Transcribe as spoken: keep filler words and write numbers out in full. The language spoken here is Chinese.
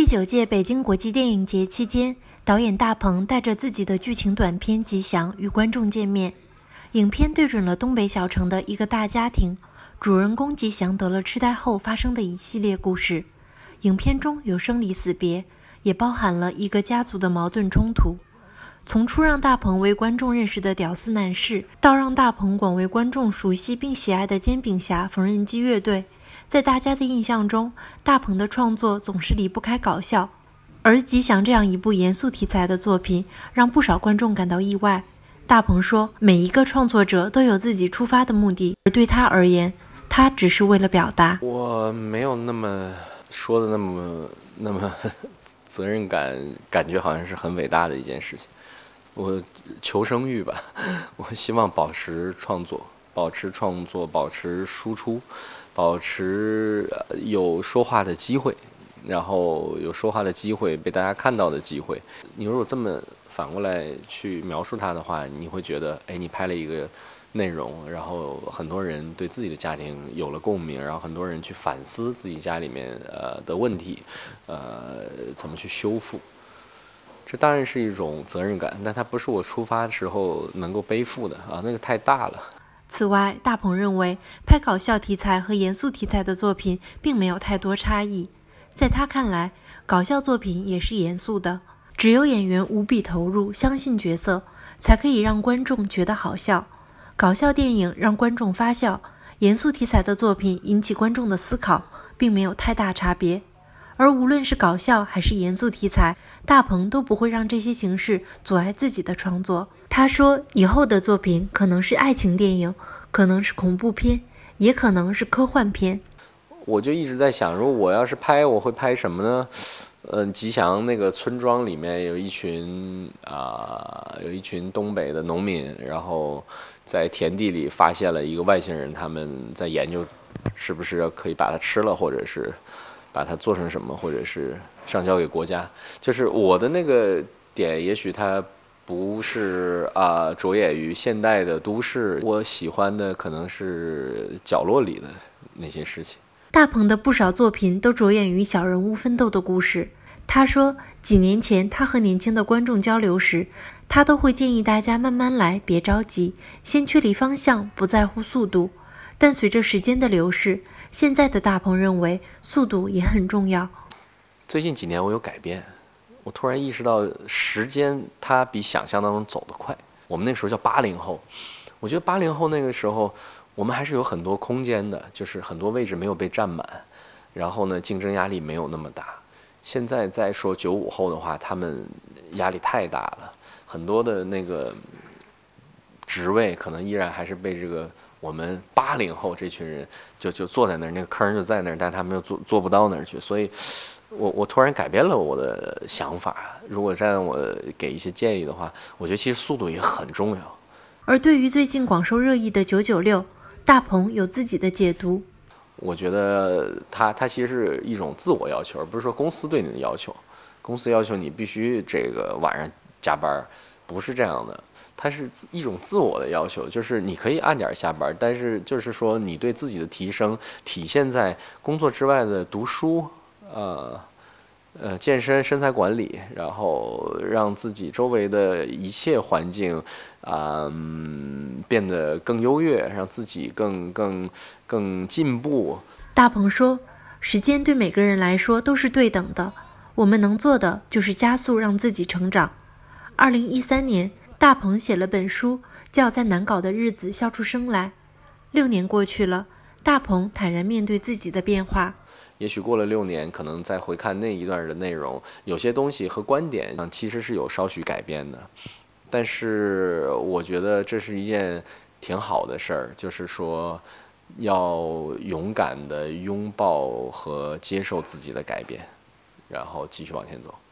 九届北京国际电影节期间，导演大鹏带着自己的剧情短片《吉祥》与观众见面。影片对准了东北小城的一个大家庭，主人公吉祥得了痴呆后发生的一系列故事。影片中有生离死别，也包含了一个家族的矛盾冲突。从初让大鹏为观众认识的屌丝男士，到让大鹏广为观众熟悉并喜爱的煎饼侠缝纫机乐队，在大家的印象中，大鹏的创作总是离不开搞笑。而吉祥这样一部严肃题材的作品，让不少观众感到意外。大鹏说，每一个创作者都有自己出发的目的，而对他而言，他只是为了表达。 我没有那么说的那么那么责任感，感觉好像是很伟大的一件事情。我求生欲吧，我希望保持创作，保持创作，保持输出，保持有说话的机会，然后有说话的机会，被大家看到的机会。你如果这么反过来去描述它的话，你会觉得，哎，你拍了一个内容，然后很多人对自己的家庭有了共鸣，然后很多人去反思自己家里面呃的问题，呃，怎么去修复。这当然是一种责任感，但它不是我出发的时候能够背负的啊，那个太大了。 此外，大鹏认为拍搞笑题材和严肃题材的作品并没有太多差异。在他看来，搞笑作品也是严肃的，只有演员无比投入，相信角色，才可以让观众觉得好笑。搞笑电影让观众发笑，严肃题材的作品引起观众的思考，并没有太大差别。而无论是搞笑还是严肃题材，大鹏都不会让这些形式阻碍自己的创作。他说，以后的作品可能是爱情电影，可能是恐怖片，也可能是科幻片。 我就一直在想，如果我要是拍，我会拍什么呢？嗯、呃，吉祥那个村庄里面有一群啊、呃，有一群东北的农民，然后在田地里发现了一个外星人，他们在研究是不是可以把它吃了，或者是把它做成什么，或者是上交给国家。就是我的那个点，也许它不是啊、呃、着眼于现代的都市，我喜欢的可能是角落里的那些事情。 大鹏的不少作品都着眼于小人物奋斗的故事。他说，几年前他和年轻的观众交流时，他都会建议大家慢慢来，别着急，先确立方向，不在乎速度。但随着时间的流逝，现在的大鹏认为速度也很重要。 最近几年我有改变，我突然意识到时间它比想象当中走得快。我们那时候叫八零后，我觉得八零后那个时候我们还是有很多空间的，就是很多位置没有被占满，然后呢竞争压力没有那么大。现在再说九五后的话，他们压力太大了，很多的那个职位可能依然还是被这个我们八零后这群人就就坐在那儿，那个坑就在那儿，但他们又做做不到那儿去，所以我我突然改变了我的想法。如果让我给一些建议的话，我觉得其实速度也很重要。 而对于最近广受热议的九九六，大鹏有自己的解读。 我觉得它它其实是一种自我要求，而不是说公司对你的要求。公司要求你必须这个晚上加班，不是这样的。它是一种自我的要求，就是你可以按点下班，但是就是说你对自己的提升体现在工作之外的读书，呃呃健身、身材管理，然后让自己周围的一切环境啊、嗯、变得更优越，让自己更更更进步。 大鹏说，时间对每个人来说都是对等的，我们能做的就是加速让自己成长。二零一三年，大鹏写了本书，叫《在难搞的日子笑出声来》。六年过去了，大鹏坦然面对自己的变化。 也许过了六年，可能再回看那一段的内容，有些东西和观点其实是有稍许改变的。但是我觉得这是一件挺好的事儿，就是说要勇敢地拥抱和接受自己的改变，然后继续往前走。